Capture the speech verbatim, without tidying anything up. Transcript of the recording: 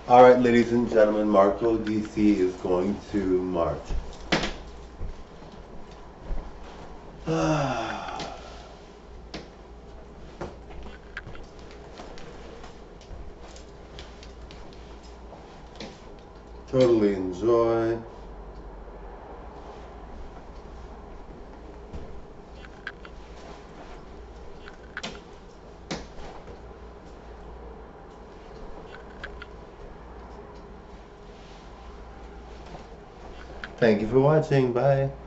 All right, ladies and gentlemen, Marco D C is going to march. Totally enjoy. Thank you for watching. Bye.